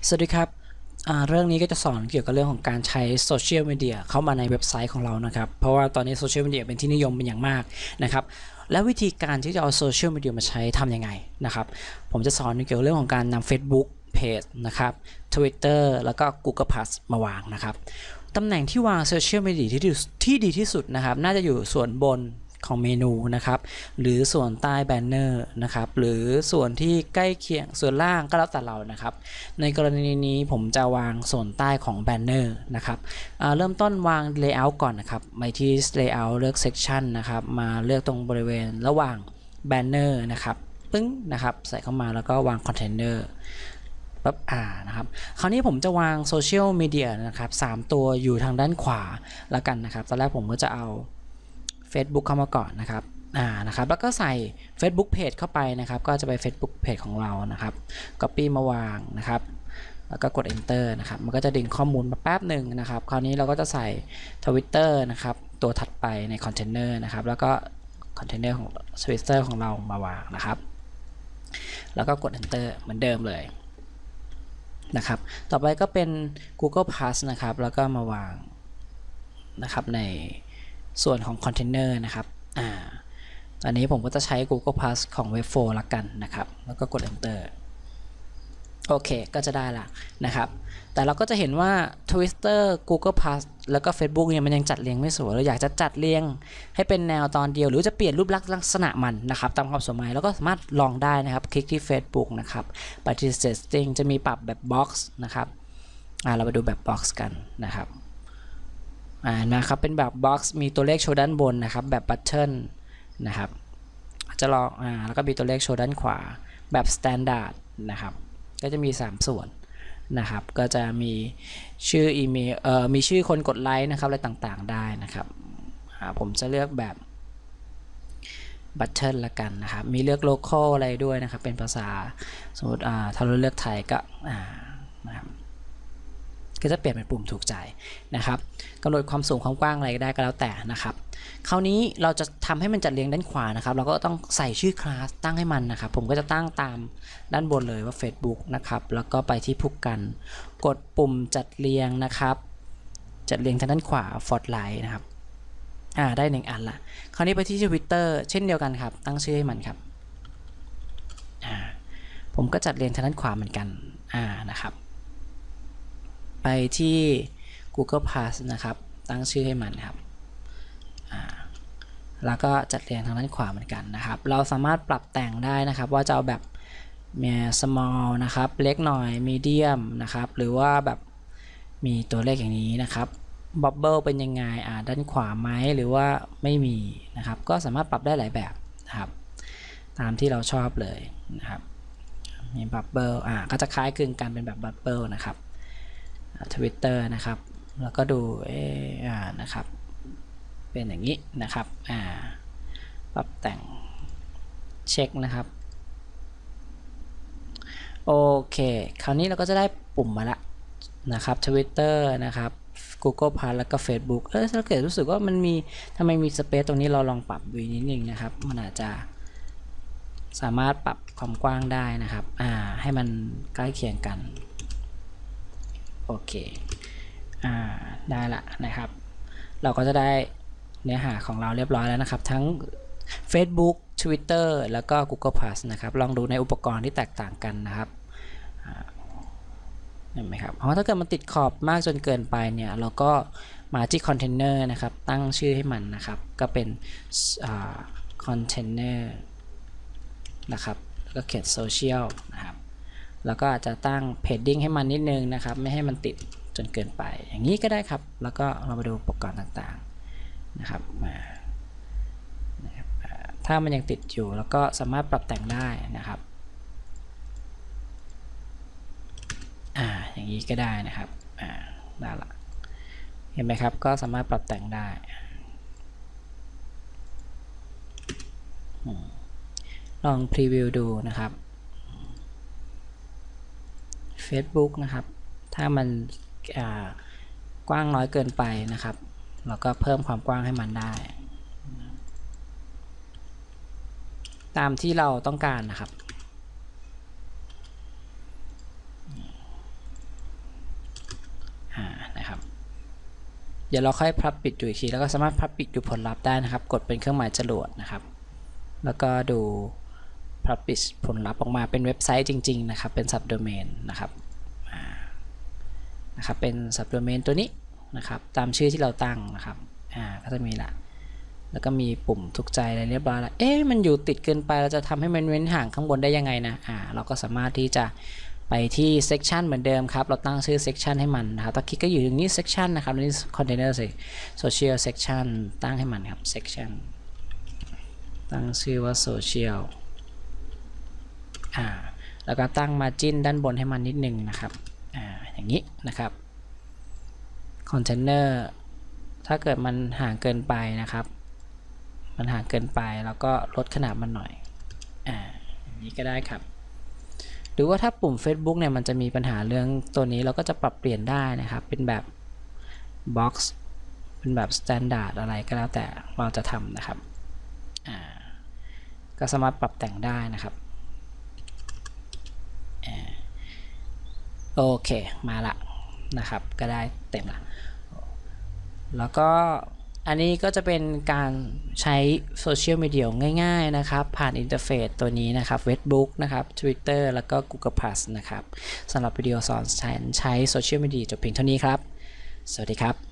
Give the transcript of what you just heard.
สวัสดีครับเรื่องนี้ก็จะสอนเกี่ยวกับเรื่องของการใช้โซเชียลมีเดียเข้ามาในเว็บไซต์ของเรานะครับเพราะว่าตอนนี้โซเชียลมีเดียเป็นที่นิยมเป็นอย่างมากนะครับและวิธีการที่จะเอาโซเชียลมีเดียมาใช้ทำยังไงนะครับผมจะสอนเกี่ยวกับเรื่องของการนำ Facebook Page นะครับ Twitter แล้วก็ Google Plus มาวางนะครับตำแหน่งที่วางโซเชียลมีเดียที่ดีที่สุดนะครับน่าจะอยู่ส่วนบนของเมนูนะครับหรือส่วนใต้แบนเนอร์นะครับหรือส่วนที่ใกล้เคียงส่วนล่างก็แล้วแต่เรานะครับในกรณีนี้ผมจะวางส่วนใต้ของแบนเนอร์นะครับเริ่มต้นวาง Layout ก่อนนะครับไปที่ Layout เลือก Section นะครับมาเลือกตรงบริเวณระหว่างแบนเนอร์นะครับปึ้งนะครับใส่เข้ามาแล้วก็วางคอนเทนเนอร์ปั๊บนะครับคราวนี้ผมจะวางโซเชียลมีเดียนะครับ3ตัวอยู่ทางด้านขวาแล้วกันนะครับตอนแรกผมก็จะเอา Facebook เข้ามาก่อนนะครับแล้วก็ใส่ Facebook Page เข้าไปนะครับก็จะไป Facebook Page ของเรานะครับ Copy มาวางนะครับแล้วก็กด Enter นะครับมันก็จะดึงข้อมูลมาแป๊บหนึ่งนะครับคราวนี้เราก็จะใส่ Twitter นะครับตัวถัดไปในคอนเทนเนอร์นะครับแล้วก็คอนเทนเนอร์ของ Twitter ของเรามาวางนะครับแล้วก็กด Enter เหมือนเดิมเลยนะครับต่อไปก็เป็น Google Plus นะครับแล้วก็มาวางนะครับในส่วนของคอนเทนเนอร์นะครับตอนนี้ผมก็จะใช้ Google Plus ของ Web4 ละกันนะครับแล้วก็กด Enter โอเคก็จะได้ละนะครับแต่เราก็จะเห็นว่า Twitter Google Plus แล้วก็ Facebook เนี่ยมันยังจัดเรียงไม่สวยเราอยากจะจัดเรียงให้เป็นแนวตอนเดียวหรือจะเปลี่ยนรูปลักษณะมันนะครับตามความสมัยแล้วก็สามารถลองได้นะครับคลิกที่ Facebook นะครับไปที่ Setting จะมีปรับแบบ Box นะครับเราไปดูแบบ Box กันนะครับนะครับเป็นแบบ box มีตัวเลขโชว์ด้านบนนะครับแบบ button นะครับจะลองแล้วก็มีตัวเลขโชว์ด้านขวาแบบ standard นะครับก็จะมี3ส่วนนะครับก็จะมีชื่ออีเมลมีชื่อคนกดไลค์นะครับอะไรต่างๆได้นะครับผมจะเลือกแบบ button ละกันนะครับมีเลือก local อะไรด้วยนะครับเป็นภาษาสมมติถ้าเราเลือกไทยก็นะครับก็จะเปลี่ยนเป็นปุ่มถูกใจนะครับกำหนดความสูงความกว้างอะไรก็ได้ก็แล้วแต่นะครับคราวนี้เราจะทำให้มันจัดเรียงด้านขวานะครับเราก็ต้องใส่ชื่อคลาสตั้งให้มันนะครับผมก็จะตั้งตามด้านบนเลยว่า Facebook นะครับแล้วก็ไปที่ผู้กันกดปุ่มจัดเรียงนะครับจัดเรียงทางด้านขวา Fortlight นะครับได้1อันละคราวนี้ไปที่ Twitter เช่นเดียวกันครับตั้งชื่อให้มันครับผมก็จัดเรียงทางด้านขวาเหมือนกันนะครับไปที่ Google Plus นะครับตั้งชื่อให้มันครับแล้วก็จัดเรียงทางด้านขวาเหมือนกันนะครับเราสามารถปรับแต่งได้นะครับว่าจะเอาแบบsmall นะครับเล็กหน่อย medium นะครับหรือว่าแบบมีตัวเลขอย่างนี้นะครับบับเบิลเป็นยังไงด้านขวาไหมหรือว่าไม่มีนะครับก็สามารถปรับได้หลายแบบนะครับตามที่เราชอบเลยนะครับมีบับเบิลก็จะคล้ายคลึงกันเป็นแบบบับเบิลนะครับTwitter นะครับแล้วก็ดูนะครับเป็นอย่างนี้นะครับปรับแต่งเช็คนะครับโอเคคราวนี้เราก็จะได้ปุ่มมาละนะครับ Twitter นะครับ Google Plus แล้วก็ Facebook ถ้าเกิดรู้สึกว่ามันมีทำไมมีสเปซตรงนี้เราลองปรับดูนิดนึงนะครับมันอาจจะสามารถปรับความกว้างได้นะครับให้มันใกล้เคียงกันโอเคได้ละนะครับเราก็จะได้เนื้อหาของเราเรียบร้อยแล้วนะครับทั้ง Facebook Twitter แล้วก็ Google Plus นะครับลองดูในอุปกรณ์ที่แตกต่างกันนะครับเห็นไหมครับเพราะถ้าเกิดมันติดขอบมากจนเกินไปเนี่ยเราก็มาที่คอนเทนเนอร์นะครับตั้งชื่อให้มันนะครับก็เป็นคอนเทนเนอร์นะครับแล้วก็เขียนโซเชียลนะครับแล้วก็อาจจะตั้ง padding ให้มันนิดนึงนะครับไม่ให้มันติดจนเกินไปอย่างนี้ก็ได้ครับแล้วก็เรามาดูอุปกรณ์ต่างๆนะครับถ้ามันยังติดอยู่แล้วก็สามารถปรับแต่งได้นะครับอย่างนี้ก็ได้นะครับได้ละเห็นไหมครับก็สามารถปรับแต่งได้ลองพรีวิวดูนะครับ Facebook นะครับถ้ามันกว้างน้อยเกินไปนะครับเราก็เพิ่มความกว้างให้มันได้ตามที่เราต้องการนะครับเดี๋ยวเราค่อยพับปิดดูอีกทีแล้วก็สามารถพับปิดดูผลลัพธ์ได้นะครับกดเป็นเครื่องหมายจรวดนะครับแล้วก็ดูพับปิดผลลัพธ์ออกมาเป็นเว็บไซต์จริงๆนะครับเป็น subdomain นะครับเป็น subdomain ตัวนี้นะครับตามชื่อที่เราตั้งนะครับก็จะมีละแล้วก็มีปุ่มทุกใจอะไรเรียบร้อยแล้วมันอยู่ติดเกินไปเราจะทำให้มันเว้นห่างข้างบนได้ยังไงนะเราก็สามารถที่จะไปที่ section เหมือนเดิมครับเราตั้งชื่อ section ให้มันนะครับตะคลิกก็อยู่ตรงนี้ section นะครับตรงนี้ container social section ตั้งให้มันครับ section ตั้งชื่อว่า social แล้วก็ตั้ง margin ด้านบนให้มันนิดนึงนะครับอย่างนี้นะครับ container ถ้าเกิดมันห่างเกินไปนะครับมันห่างเกินไปแล้วก็ลดขนาดมันหน่อยอย่างนี้ก็ได้ครับหรือว่าถ้าปุ่ม Facebook เนี่ยมันจะมีปัญหาเรื่องตัวนี้เราก็จะปรับเปลี่ยนได้นะครับเป็นแบบ box เป็นแบบ standard อะไรก็แล้วแต่เราจะทำนะครับก็สามารถปรับแต่งได้นะครับโอเคมาละนะครับก็ได้เต็มละแล้วก็อันนี้ก็จะเป็นการใช้โซเชียลมีเดียง่ายๆนะครับผ่านอินเทอร์เฟซตัวนี้นะครับ Facebook นะครับ Twitter แล้วก็ Google Plus นะครับสำหรับวิดีโอสอนใช้โซเชียลมีเดียจบเพียงเท่านี้ครับสวัสดีครับ